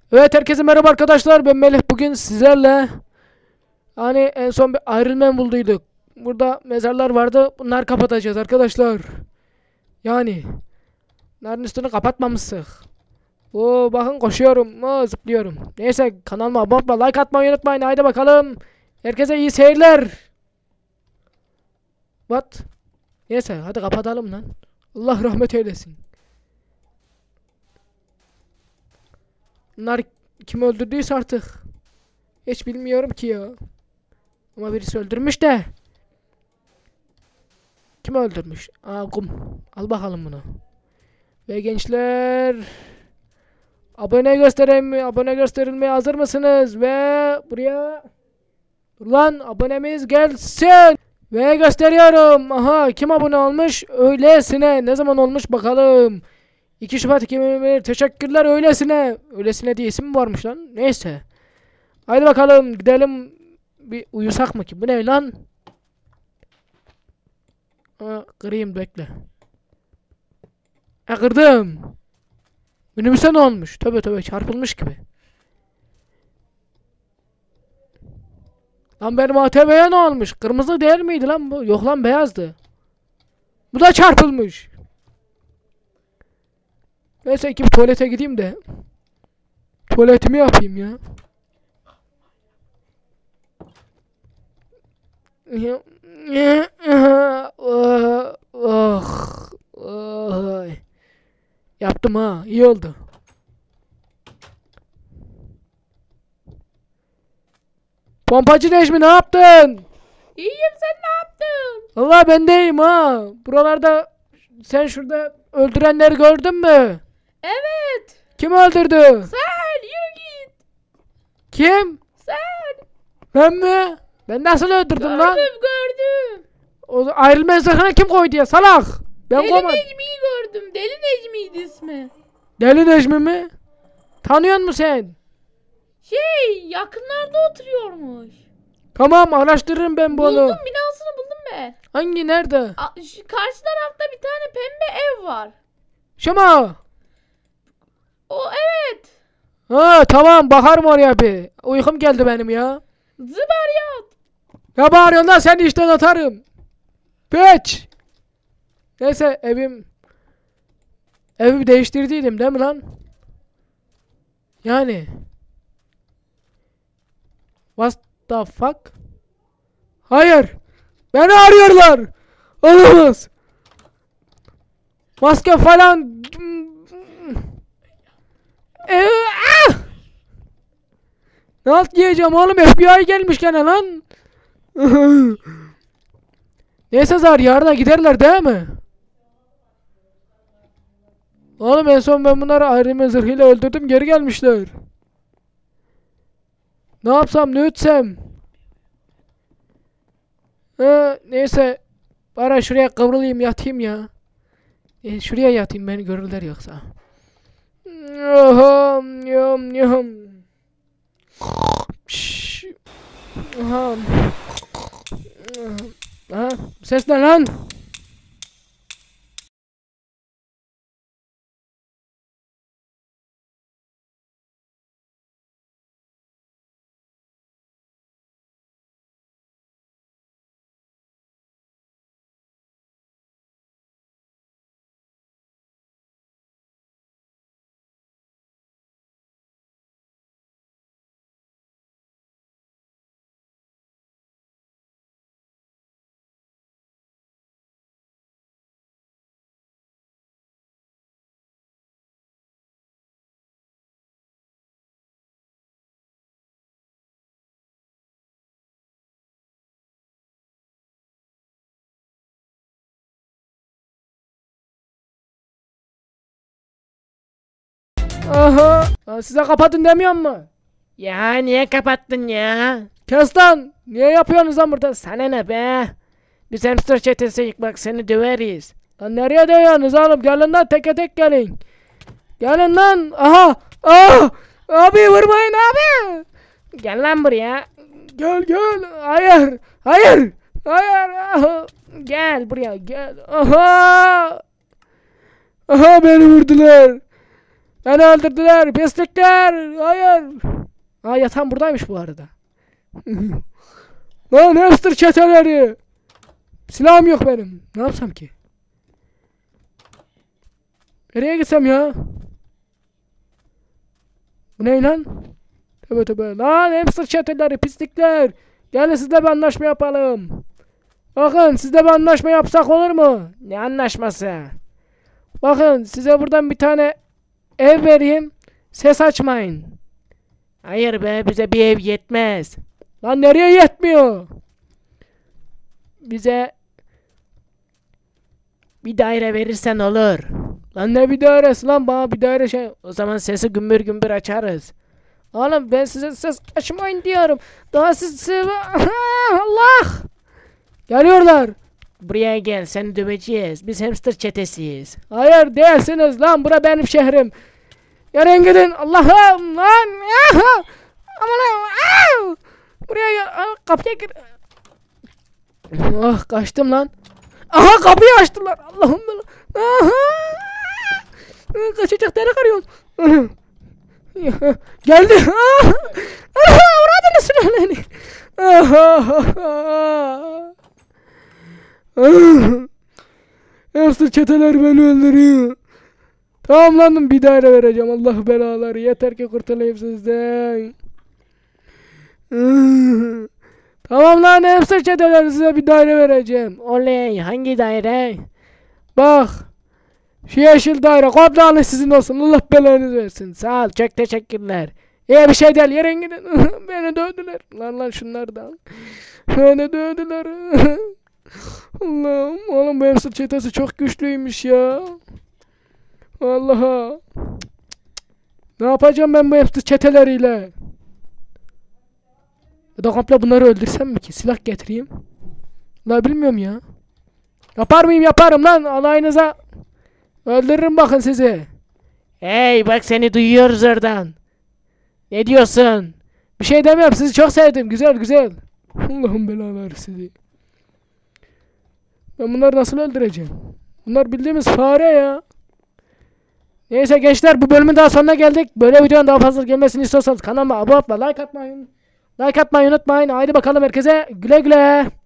Evet, herkese merhaba arkadaşlar, ben Melih. Bugün sizlerle hani en son bir Iron Man bulduyduk. Burada mezarlar vardı, bunları kapatacağız arkadaşlar. Yani bunların üstünü kapatmamıştık. Oo, bakın koşuyorum, zıplıyorum. Neyse, kanalıma abone olmayı, like atmayı unutmayın. Haydi bakalım, herkese iyi seyirler. What? Neyse, hadi kapatalım lan. Allah rahmet eylesin. Bunlar kim öldürdüyse artık hiç bilmiyorum ki ya. Ama birisi öldürmüş de. Kim öldürmüş? Aa, kum. Al bakalım bunu. Ve gençler, abone gösterilmeye hazır mısınız? Ve buraya dur lan, abonemiz gelsin. Ve gösteriyorum. Aha, kim abone olmuş? Öylesine. Ne zaman olmuş bakalım. 2 Şubat 2021. Teşekkürler öylesine. Öylesine diye isim mi varmış lan? Neyse. Haydi bakalım gidelim. Bir uyusak mı ki? Bu ne lan? Aa, kırayım, bekle. Kırdım. Minibüse ne olmuş? Tövbe tövbe, çarpılmış gibi. Lan benim ATV'ye ne olmuş? Kırmızı değil miydi lan bu? Yok lan, beyazdı. Bu da çarpılmış. Neyse, ki bir tuvalete gideyim de tuvaletimi yapayım ya. Yaptım ha, iyi oldu. Pompacı Necmi, ne yaptın? İyiyim, sen ne yaptın? Vallahi ben de iyiyim ha. Buralarda sen şurada öldürenleri gördün mü? Evet. Kim öldürdü? Sen yürü git. Kim? Sen. Ben mi? Ben nasıl öldürdüm lan? Gördüm. O ayrılma zırhına kim koydu ya, salak? Ben Deli koymadım. Necmi'yi gördüm. Deli Necmi'ydi ismi. Deli Necmi mi? Tanıyor musun sen? Yakınlarda oturuyormuş. Tamam, araştırırım ben bunu. Buldum, binasını buldum ben. Hangi, nerede? Şu karşı tarafta bir tane pembe ev var. Şu mu? O evet. Ha tamam, bakarım oraya bir. Uykum geldi benim ya. Zıbaryat. Ya bağırıyorsun lan, seni işten atarım. Piç. Neyse, evi değiştirdiydim değil mi lan? Yani. What the fuck? Hayır. Beni arıyorlar. Olamaz. Maske falan. Ah! Ne alt giyeceğim oğlum, FBI gelmiş gene lan. Neyse zar, yarına giderler değil mi? Oğlum en son ben bunları Iron Man zırhıyla öldürdüm, geri gelmişler. Ne yapsam, ne etsem? Neyse, bari şuraya kıvrılayım, yatayım ya. Şuraya yatayım, beni görürler yoksa. Yom yom yom. Aha. Aha. Ses ne lan? Aha. Size kapatın demiyor mu? Ya niye kapattın ya? Kes lan. Niye yapıyorsunuz lan burada? Sana ne be? Biz hamster çetesiyik, bak seni döveriz. Lan nereye dövüyorsunuz oğlum? Gelin lan, teke tek gelin. Gelin lan. Aha. Ah. Abi vurmayın abi. Gel lan buraya. Gel gel. Hayır. Hayır. Hayır. Aha. Gel buraya. Gel. Aha. Aha, beni vurdular. Beni öldürdüler pislikler. Hayır. Aa yatağım buradaymış bu arada. Lan hamster çeteleri. Silahım yok benim. Ne yapsam ki? Nereye gitsem ya? Bu ne lan? Tövbe tövbe. Lan hamster çeteleri pislikler. Gelin sizle bir anlaşma yapalım. Bakın sizle bir anlaşma yapsak olur mu? Ne anlaşması? Bakın size buradan bir tane ev vereyim. Ses açmayın. Hayır be, bize bir ev yetmez. Lan nereye yetmiyor? Bize bir daire verirsen olur. Lan ne bir dairesi lan, bana bir daire şey. O zaman sesi gümbür gümbür açarız. Oğlum ben size ses açmayın diyorum. Daha Allah! Geliyorlar. Buraya gel, seni döveceğiz. Biz hamster çetesiyiz. Hayır değilsiniz lan, bura benim şehrim. Yarın gidin. Allah'ım lan. Aman buraya kapıya gir. Ah kaçtım lan. Aha kapıyı açtılar. Allah'ım belanı. Aha. Kaçacak delik arıyorum. Geldi. Uğradınız beni. Hamster çeteler beni öldürüyor. Tamamlandım, bir daire vereceğim. Allah belaları. Yeter ki kurtulayım sizden. Tamam lan hamster çeteler, size bir daire vereceğim. Oley, hangi daire? Bak. Şu yeşil daire komple alın, sizin olsun. Allah belanızı versin. Sağ ol, çok teşekkürler. İyi bir şey değil, yere gidin. Beni dövdüler. Lan şunlardan. Beni dövdüler. Allah'ım, oğlum bu hamster çetesi çok güçlüymüş ya. Allah'a. Ne yapacağım ben bu hamster çeteleriyle? Ya da komple bunları öldürsem mi ki? Silah getireyim. La bilmiyorum ya. Yapar mıyım? Yaparım lan. Alayınıza. Öldürürüm bakın sizi. Hey bak, seni duyuyoruz oradan. Ne diyorsun? Bir şey demiyorum. Sizi çok sevdim. Güzel güzel. Allah'ım belaları sizi. Ben bunları nasıl öldüreceğim? Bunlar bildiğimiz fare ya. Neyse gençler, bu bölümün daha sonuna geldik. Böyle videonun daha fazla gelmesini istiyorsanız kanalıma abone olmayı, like atmayı unutmayın. Haydi bakalım herkese güle güle.